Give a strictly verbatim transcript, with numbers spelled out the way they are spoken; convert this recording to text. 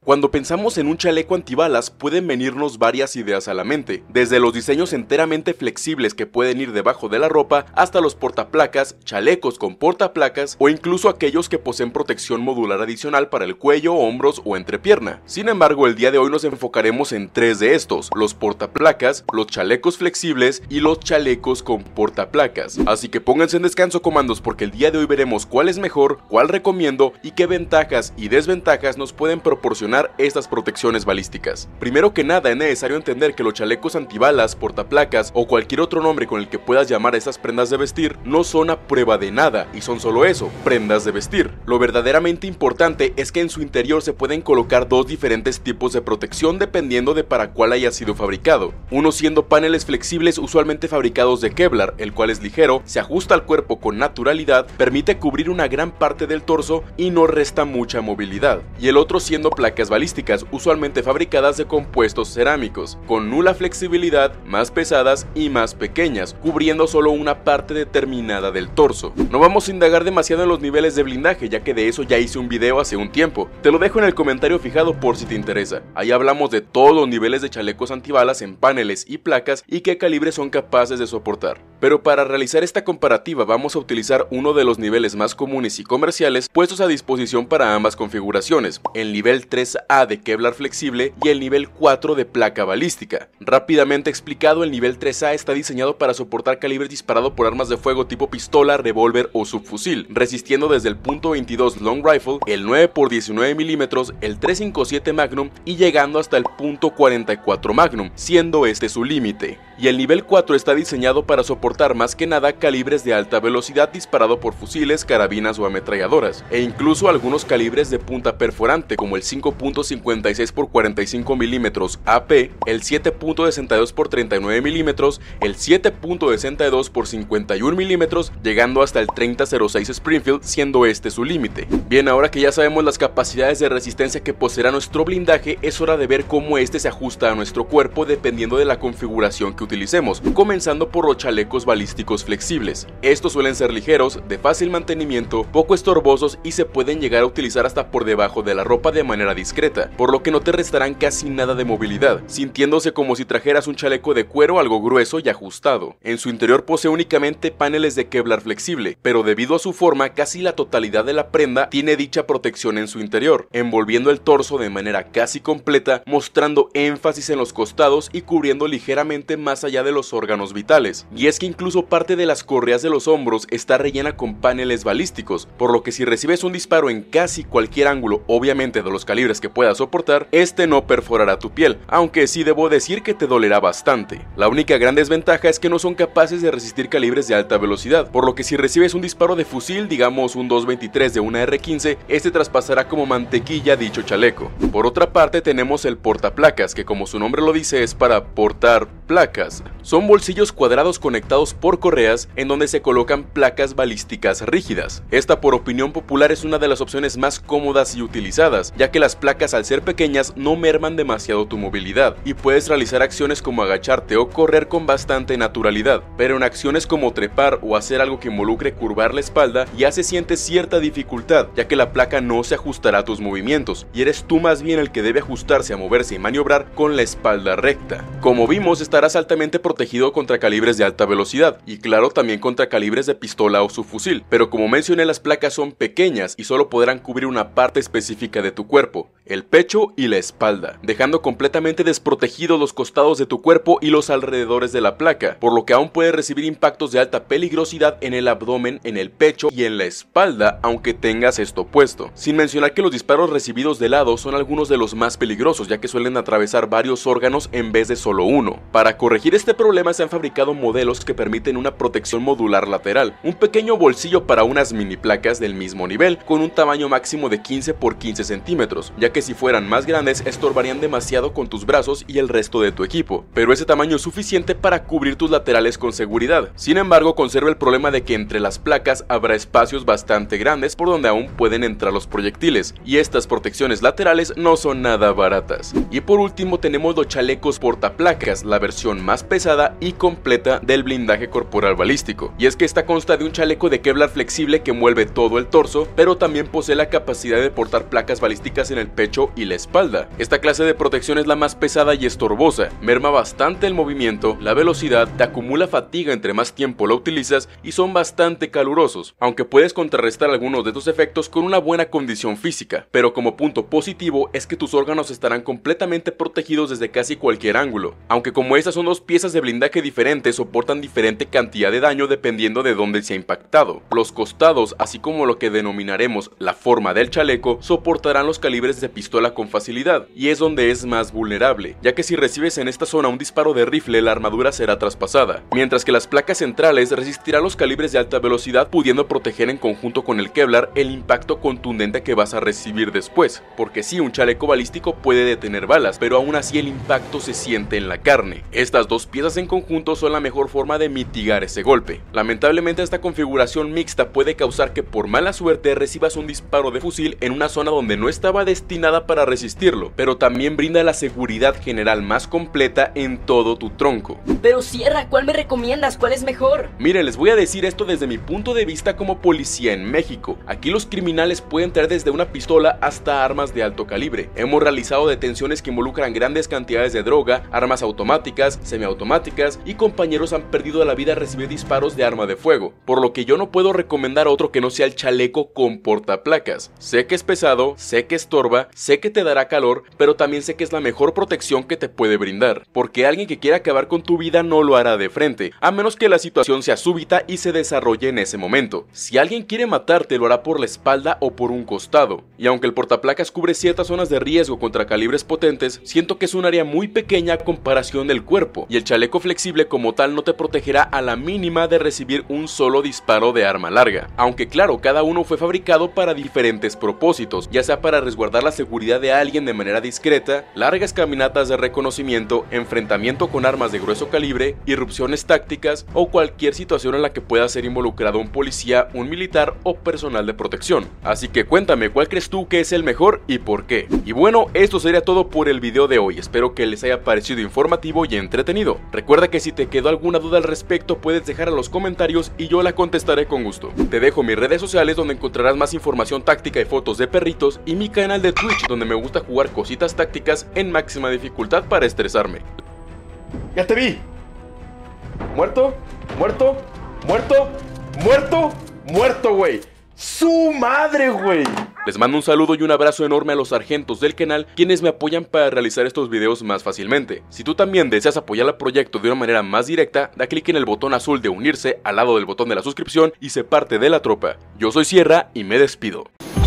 Cuando pensamos en un chaleco antibalas pueden venirnos varias ideas a la mente, desde los diseños enteramente flexibles que pueden ir debajo de la ropa hasta los portaplacas, chalecos con portaplacas o incluso aquellos que poseen protección modular adicional para el cuello, hombros o entrepierna. Sin embargo, el día de hoy nos enfocaremos en tres de estos: los portaplacas, los chalecos flexibles y los chalecos con portaplacas. Así que pónganse en descanso, comandos, porque el día de hoy veremos cuál es mejor, cuál recomiendo y qué ventajas y desventajas nos pueden proporcionar estas protecciones balísticas. Primero que nada, es necesario entender que los chalecos antibalas, portaplacas o cualquier otro nombre con el que puedas llamar a estas prendas de vestir no son a prueba de nada y son solo eso, prendas de vestir. Lo verdaderamente importante es que en su interior se pueden colocar dos diferentes tipos de protección dependiendo de para cuál haya sido fabricado. Uno siendo paneles flexibles usualmente fabricados de Kevlar, el cual es ligero, se ajusta al cuerpo con naturalidad, permite cubrir una gran parte del torso y no resta mucha movilidad. Y el otro siendo placas balísticas, usualmente fabricadas de compuestos cerámicos, con nula flexibilidad, más pesadas y más pequeñas, cubriendo solo una parte determinada del torso. No vamos a indagar demasiado en los niveles de blindaje, ya que de eso ya hice un video hace un tiempo. Te lo dejo en el comentario fijado por si te interesa. Ahí hablamos de todos los niveles de chalecos antibalas en paneles y placas y qué calibres son capaces de soportar. Pero para realizar esta comparativa vamos a utilizar uno de los niveles más comunes y comerciales puestos a disposición para ambas configuraciones, el nivel tres A de Kevlar flexible y el nivel cuatro de placa balística. Rápidamente explicado, el nivel tres A está diseñado para soportar calibres disparados por armas de fuego tipo pistola, revólver o subfusil, resistiendo desde el punto veintidós Long Rifle, el nueve por diecinueve milímetros, el tres cinco siete Magnum y llegando hasta el punto cuarenta y cuatro Magnum, siendo este su límite. Y el nivel cuatro está diseñado para soportar más que nada calibres de alta velocidad disparado por fusiles, carabinas o ametralladoras, e incluso algunos calibres de punta perforante como el cinco punto cincuenta y seis por cuarenta y cinco milímetros A P, el siete punto sesenta y dos por treinta y nueve milímetros, el siete punto sesenta y dos por cincuenta y uno milímetros, llegando hasta el treinta cero seis Springfield, siendo este su límite. Bien, ahora que ya sabemos las capacidades de resistencia que poseerá nuestro blindaje, es hora de ver cómo este se ajusta a nuestro cuerpo dependiendo de la configuración que utilicemos, comenzando por los chalecos balísticos flexibles. Estos suelen ser ligeros, de fácil mantenimiento, poco estorbosos y se pueden llegar a utilizar hasta por debajo de la ropa de manera discreta, por lo que no te restarán casi nada de movilidad, sintiéndose como si trajeras un chaleco de cuero algo grueso y ajustado. En su interior posee únicamente paneles de Kevlar flexible, pero debido a su forma casi la totalidad de la prenda tiene dicha protección en su interior, envolviendo el torso de manera casi completa, mostrando énfasis en los costados y cubriendo ligeramente más allá de los órganos vitales. Y es que incluso parte de las correas de los hombros está rellena con paneles balísticos, por lo que si recibes un disparo en casi cualquier ángulo, obviamente de los calibres que puedas soportar, este no perforará tu piel, aunque sí debo decir que te dolerá bastante. La única gran desventaja es que no son capaces de resistir calibres de alta velocidad, por lo que si recibes un disparo de fusil, digamos un dos veintitrés de una R quince, este traspasará como mantequilla dicho chaleco. Por otra parte tenemos el portaplacas, que como su nombre lo dice es para portar placas. Son bolsillos cuadrados conectados por correas en donde se colocan placas balísticas rígidas. Esta, por opinión popular, es una de las opciones más cómodas y utilizadas, ya que las placas al ser pequeñas no merman demasiado tu movilidad y puedes realizar acciones como agacharte o correr con bastante naturalidad, pero en acciones como trepar o hacer algo que involucre curvar la espalda ya se siente cierta dificultad, ya que la placa no se ajustará a tus movimientos y eres tú más bien el que debe ajustarse a moverse y maniobrar con la espalda recta. Como vimos, estarás altamente protegido contra calibres de alta velocidad y claro, también contra calibres de pistola o subfusil, pero como mencioné, las placas son pequeñas y solo podrán cubrir una parte específica de tu cuerpo, el pecho y la espalda, dejando completamente desprotegidos los costados de tu cuerpo y los alrededores de la placa, por lo que aún puedes recibir impactos de alta peligrosidad en el abdomen, en el pecho y en la espalda, aunque tengas esto puesto. Sin mencionar que los disparos recibidos de lado son algunos de los más peligrosos, ya que suelen atravesar varios órganos en vez de solo uno. Para corregir este problema se han fabricado modelos que permiten una protección modular lateral, un pequeño bolsillo para unas mini placas del mismo nivel, con un tamaño máximo de quince por quince centímetros, ya que si fueran más grandes estorbarían demasiado con tus brazos y el resto de tu equipo, pero ese tamaño es suficiente para cubrir tus laterales con seguridad. Sin embargo, conserva el problema de que entre las placas habrá espacios bastante grandes por donde aún pueden entrar los proyectiles, y estas protecciones laterales no son nada baratas. Y por último tenemos los chalecos portaplacas, la versión versión más pesada y completa del blindaje corporal balístico, y es que esta consta de un chaleco de Kevlar flexible que envuelve todo el torso, pero también posee la capacidad de portar placas balísticas en el pecho y la espalda. Esta clase de protección es la más pesada y estorbosa, merma bastante el movimiento, la velocidad, te acumula fatiga entre más tiempo lo utilizas y son bastante calurosos, aunque puedes contrarrestar algunos de estos efectos con una buena condición física, pero como punto positivo es que tus órganos estarán completamente protegidos desde casi cualquier ángulo, aunque como estas son dos piezas de blindaje diferentes soportan diferente cantidad de daño dependiendo de dónde se ha impactado. Los costados, así como lo que denominaremos la forma del chaleco, soportarán los calibres de pistola con facilidad, y es donde es más vulnerable, ya que si recibes en esta zona un disparo de rifle la armadura será traspasada, mientras que las placas centrales resistirán los calibres de alta velocidad, pudiendo proteger en conjunto con el Kevlar el impacto contundente que vas a recibir después, porque sí, un chaleco balístico puede detener balas, pero aún así el impacto se siente en la carne. Estas dos piezas en conjunto son la mejor forma de mitigar ese golpe. Lamentablemente esta configuración mixta puede causar que por mala suerte recibas un disparo de fusil en una zona donde no estaba destinada para resistirlo, pero también brinda la seguridad general más completa en todo tu tronco. Pero Sierra, ¿cuál me recomiendas? ¿Cuál es mejor? Miren, les voy a decir esto desde mi punto de vista como policía en México. Aquí los criminales pueden traer desde una pistola hasta armas de alto calibre. Hemos realizado detenciones que involucran grandes cantidades de droga, armas automáticas, semiautomáticas, y compañeros han perdido la vida al recibir disparos de arma de fuego, por lo que yo no puedo recomendar otro que no sea el chaleco con portaplacas. Sé que es pesado, sé que estorba, sé que te dará calor, pero también sé que es la mejor protección que te puede brindar, porque alguien que quiera acabar con tu vida no lo hará de frente, a menos que la situación sea súbita y se desarrolle en ese momento. Si alguien quiere matarte, lo hará por la espalda o por un costado, y aunque el portaplacas cubre ciertas zonas de riesgo contra calibres potentes, siento que es un área muy pequeña a comparación del cuerpo, y el chaleco flexible como tal no te protegerá a la mínima de recibir un solo disparo de arma larga, aunque claro, cada uno fue fabricado para diferentes propósitos, ya sea para resguardar la seguridad de alguien de manera discreta, largas caminatas de reconocimiento, enfrentamiento con armas de grueso calibre, irrupciones tácticas o cualquier situación en la que pueda ser involucrado un policía, un militar o personal de protección. Así que cuéntame, ¿cuál crees tú que es el mejor y por qué? Y bueno, esto sería todo por el video de hoy, espero que les haya parecido informativo y entretenido. Recuerda que si te quedó alguna duda al respecto puedes dejar en los comentarios y yo la contestaré con gusto. Te dejo mis redes sociales donde encontrarás más información táctica y fotos de perritos, y mi canal de Twitch donde me gusta jugar cositas tácticas en máxima dificultad para estresarme. ¡Ya te vi! ¿Muerto? ¿Muerto? ¿Muerto? ¿Muerto? ¡Muerto, güey! ¡Su madre, güey! Les mando un saludo y un abrazo enorme a los sargentos del canal, quienes me apoyan para realizar estos videos más fácilmente. Si tú también deseas apoyar al proyecto de una manera más directa, da clic en el botón azul de unirse al lado del botón de la suscripción y sé parte de la tropa. Yo soy Sierra y me despido.